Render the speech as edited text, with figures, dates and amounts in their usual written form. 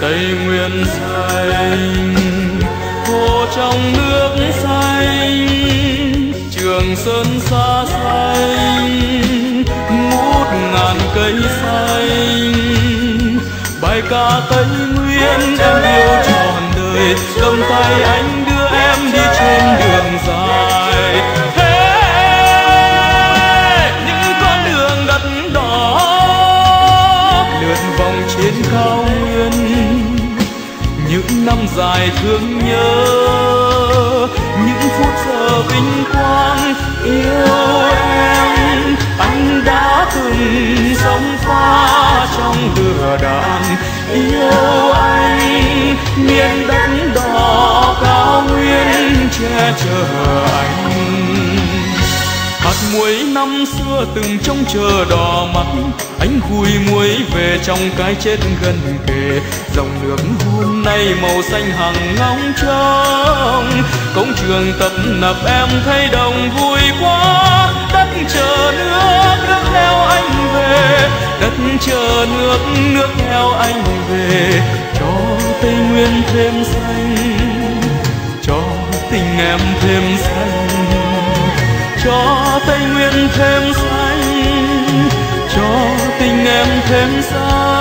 Tây Nguyên xanh, hồ trong nước xanh, Trường Sơn xa xanh, ngút ngàn cây xanh. Bài ca Tây Nguyên em yêu trọn đời, cầm tay anh đưa em đi trên đường dài. Những con đường đất đỏ lượn vòng trên cao nguyên, những năm dài thương nhớ, những phút giờ vinh quang yêu em. Anh đã từng sống pha trong lửa đạn, yêu anh miền đất đỏ cao nguyên che chở anh. Hạt muối năm xưa từng trông chờ đỏ mắt, anh vui muối về trong cái chết gần kề. Dòng nước hôm nay màu xanh hằng ngóng trông, cổng trường tập nập em thấy đồng vui quá. Đất chờ nước, nước theo anh về, đất chờ nước, nước theo anh về. Cho Tây Nguyên thêm xanh, cho tình em thêm xanh, cho Tây Nguyên thêm xanh, cho tình em thêm xanh.